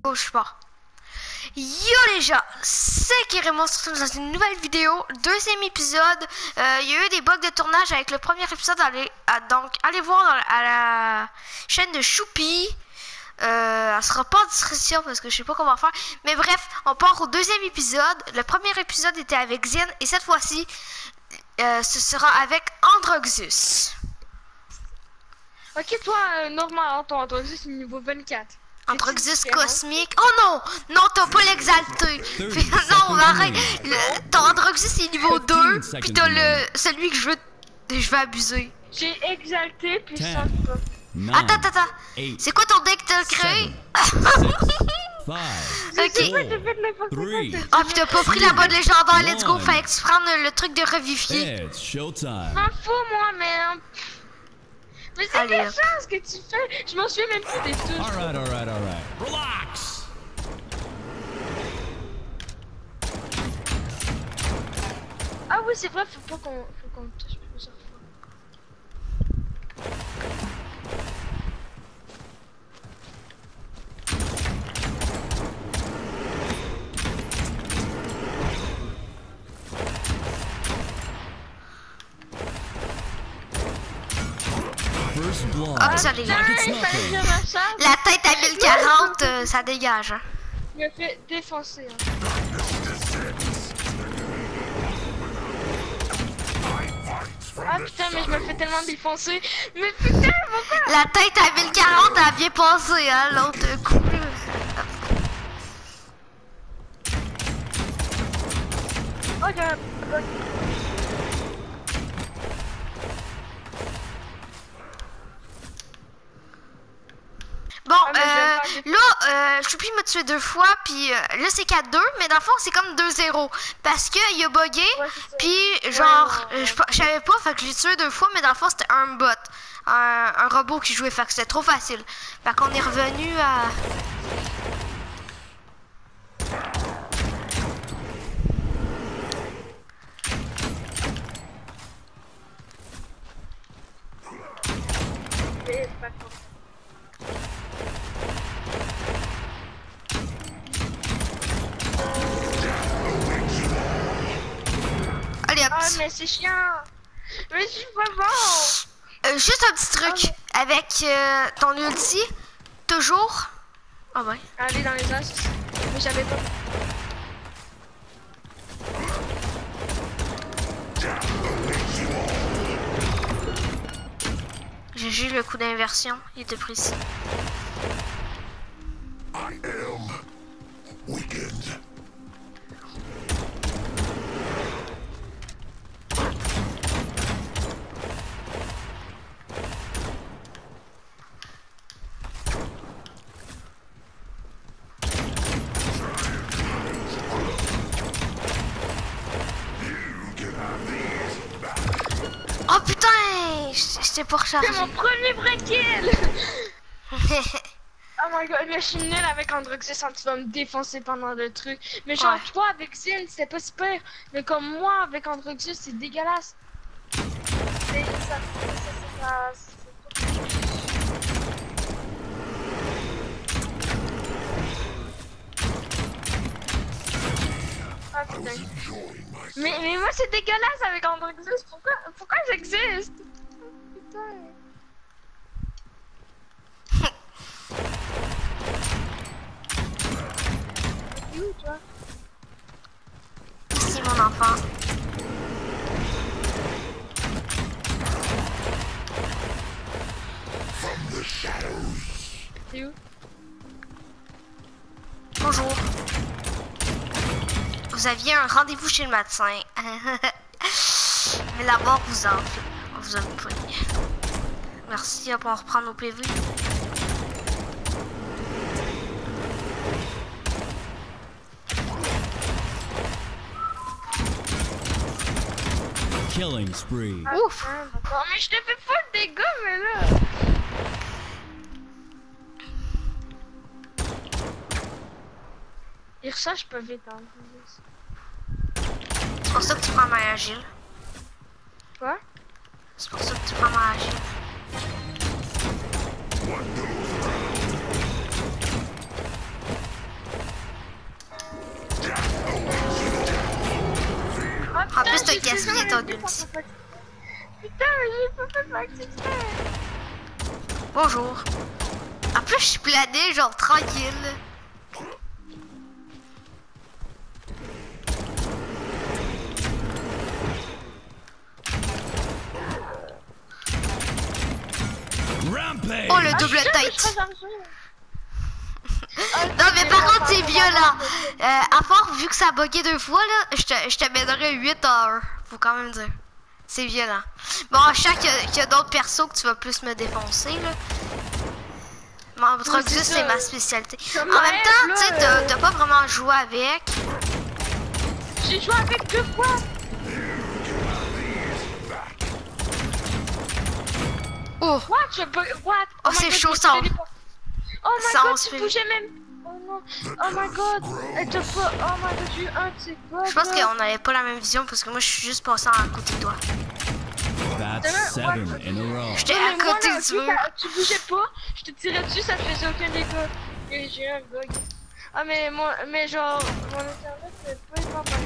Oh, je suis pas. Yo les gens, c'est Kérémon, on se retrouve dans une nouvelle vidéo, deuxième épisode. Il y a eu des bugs de tournage avec le premier épisode, donc allez voir à la chaîne de Choupi. Elle sera pas en description parce que je sais pas comment faire. Mais bref, on part au deuxième épisode. Le premier épisode était avec Zen et cette fois-ci, ce sera avec Androxus. Ok, toi, normal, ton Androxus c'est niveau 24. Androxus cosmique. Oh non! Non, t'as pas l'exalté. Non, arrête. Ton Androxus est niveau 2. Puis t'as celui que je veux abuser. J'ai exalté puis ça. Attends. C'est quoi ton deck que t'as créé? Ok. Ah, puis t'as pas pris la bonne légendaire. Let's go. Fallait que tu prennes le truc de revivifier. M'en fous, moi, mais. Mais c'est des choses que tu fais. Je m'en souviens même plus des touches. Alright. Relax. Ah oui, c'est vrai, faut qu'on touche plusieurs fois. Ah, ça dégage. La tête à 1040, ça dégage. Hein. Il m'a fait défoncer. Hein. Ah putain, mais je me fais tellement défoncer. Mais putain, pourquoi? La tête à 1040 a bien passé, hein, l'autre coup. Oh, j'ai un bug. Bon, là, Choupi m'a tué 2 fois, puis là c'est 4-2, mais dans le fond c'est comme 2-0, parce que il a bugué, puis genre, je savais pas, fait que je l'ai tué 2 fois, mais dans le fond c'était un bot, un robot qui jouait, fait que c'était trop facile, fait qu'on est revenu à... Ah mais c'est chiant. Mais je suis pas bon. Juste un petit truc avec ton ulti, toujours. Ah ouais. Aller dans les os. Mais j'avais pas. J'ai juste le coup d'inversion, il était précis. I am weakened. Oh putain, j'étais pour recharger. C'est mon premier break-kill. Oh my god, mais je suis nulle avec Androxus, tu vas me défoncer pendant le truc. Mais genre toi avec Zin, c'était pas super. Mais comme moi avec Androxus, c'est dégueulasse. Ah putain. Mais moi c'est dégueulasse avec Androxus, pourquoi j'existe? Putain. T'es où toi? Ici mon enfant. T'es où? Bonjour. Vous aviez un rendez-vous chez le médecin. Mais la mort vous enfle. On vous a pris. Merci, on va reprendre nos PV. Killing spree. Ouf! Mais je te fais pas de dégâts, mais là! Et ça, je peux vite en plus. C'est pour ça que tu prends ma agile. Quoi? C'est pour ça que tu prends ma agile. En plus, t'as gaspillé ton ulti. Putain, j'ai pas fait ma petite fête. Bonjour. En plus, je suis plané, genre tranquille. Rampage! Oh, le double tête. Non, mais par contre, c'est violent. À part, vu que ça a bugué 2 fois, là, je te mènerais 8 à 1. Faut quand même dire. C'est violent. Bon, je sais qu'il y a d'autres persos que tu vas plus me défoncer, là. Mon Androxus, c'est ma spécialité. En même temps, tu sais, t'as pas vraiment joué avec. J'ai joué avec 2 fois. Oh! What? What? Oh, c'est chaud, ça. Oh my Ça, on god, se tu fait- bougeais même. Oh non. Oh my god. Elle t'a pas. Oh my god, j'ai eu un de ces bugs. Je pense qu'on n'avait pas la même vision parce que moi, je suis juste passé à côté de toi. That's 7 in a row. J'étais Non, à mais moi, côté là, du vu mur. que tu bougeais pas, je te tirais dessus, ça faisait aucun dégât. Et j'ai eu un bug. Ah, mais genre, mon internet, c'est pas hyper bon.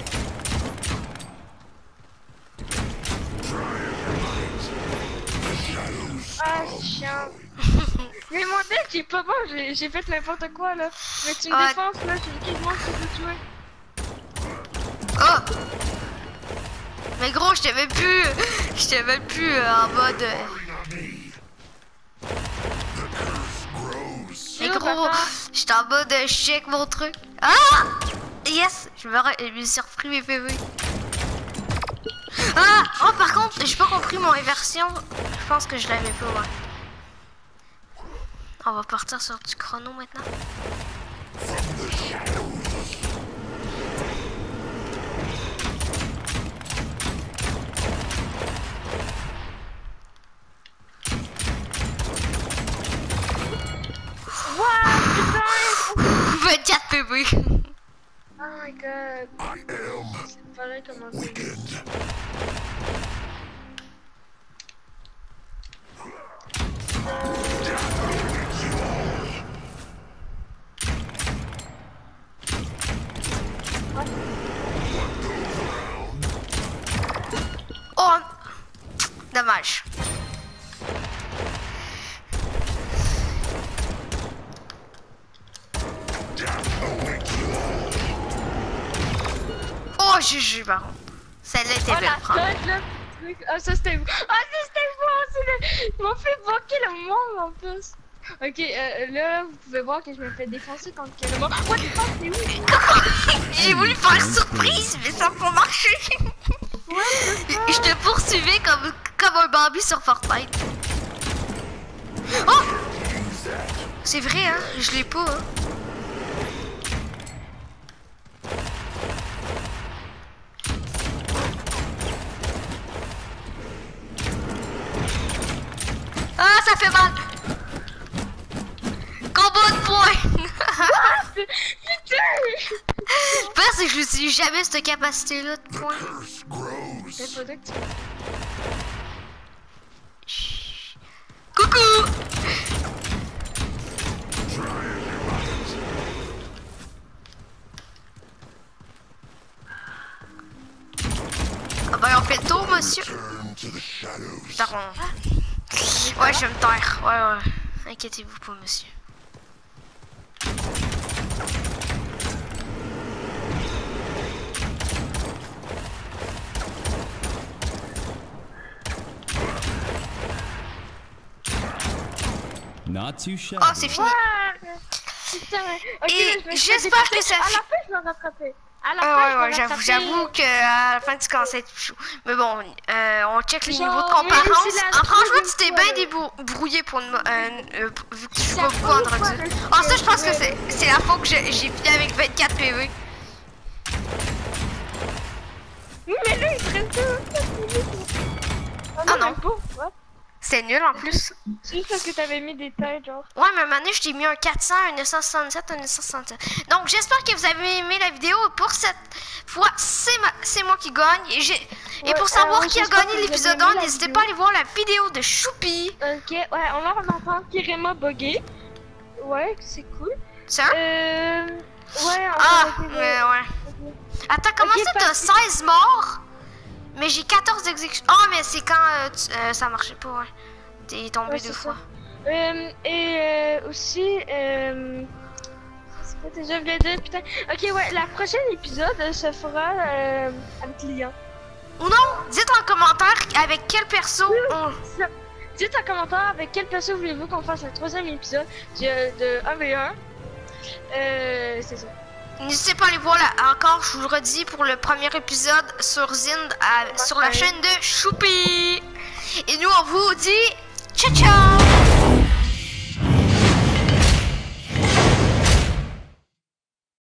Ah, c'est chiant. Mais mon deck est pas bon, j'ai fait n'importe quoi là. Mais tu me Ah. défenses là, j'ai quasiment tout de jouer. Oh! Mais gros, je t'avais plus. Je t'avais plus en mode. Mais gros, j'étais en mode je check mon truc. Ah! Yes! Je me suis repris mes PV. Ah! Oh, par contre, j'ai pas compris mon inversion. Je pense que je l'avais pas, ouais. On va partir sur du chrono maintenant. What? Putain! 24 PV. Oh my god. I am C'est pareil comment c'est. weakened. Oh! Dommage. Oh, GG par contre. Celle-là était Oh belle la à prendre. tête là, truc. Ah ça c'était vous. Ah ça c'était vous. Ils m'ont fait bloquer le monde en plus. Ok, là vous pouvez voir que je me fais défoncer contre le monde. What the fuck, c'est où? J'ai voulu faire une surprise, mais ça n'a pas marché. Je te poursuivais comme un Bambi sur Fortnite. Oh! C'est vrai, hein? Je l'ai pas, hein? Ah, ça fait mal! Combo de points! Putain! Le pire, c'est que je n'utilise jamais cette capacité-là de points. Curse grows. C'est pas que tu... Coucou! Ah ben on fait le tour, monsieur. Turn to the shadows. Pardon. Ouais, je vais me taire. Ouais, ouais. Inquiétez-vous pas, monsieur. Not too shabby. Oh, c'est fini. Ouais! Putain! Ok, Et là, je me suis j'espère fait que ça défoncer. À fait- la fin, je me rattrapais. À la fin, Ouais, je ouais, me j'avoue, rattrapais. j'avoue qu'à la fin tu commences à être chou. Mais bon, on check les Genre, niveaux de mais comparance. c'est la Ah, franchement, troisième tu t'es fois, bien là. débrouillé pour une, vu que tu joues C'est pas la beaucoup en première fois Android. que je Ah, ça, je pense que fais- c'est la fois que j'ai fini avec 24 PV. Oui, mais là, il te reste 2 Ah non. même pas. Ouais. C'est nul en plus. C'est juste parce que t'avais mis des têtes, genre. Ouais, mais maintenant, je t'ai mis un 400, un 967, un 967. Donc, j'espère que vous avez aimé la vidéo. Pour cette fois, c'est moi qui gagne. Et pour savoir qui a j'espère gagné que vous l'épisode avez aimé 1, la n'hésitez vidéo. pas à aller voir la vidéo de Choupi. Ok, ouais, on va en entendre Kirema bugger. Ouais, c'est cool. Ça? Ouais, on Ah, va ouais. Attends, comment Ok, ça t'as 16 morts? Mais j'ai 14 exécutions. Ah, mais c'est quand ça marchait pas, ouais. T'es tombé Ouais, deux c'est fois. Aussi, c'est quoi déjà, je voulais dire, putain. Ok, ouais, la prochaine épisode se fera avec Lian. Ou non, dites en commentaire avec quel perso on... Dites en commentaire avec quel perso voulez-vous qu'on fasse le troisième épisode de 1v1. C'est ça. N'hésitez pas à aller voir encore, je vous le redis, pour le premier épisode sur Zind, sur la chaîne de Choupi. Et nous, on vous dit ciao ciao.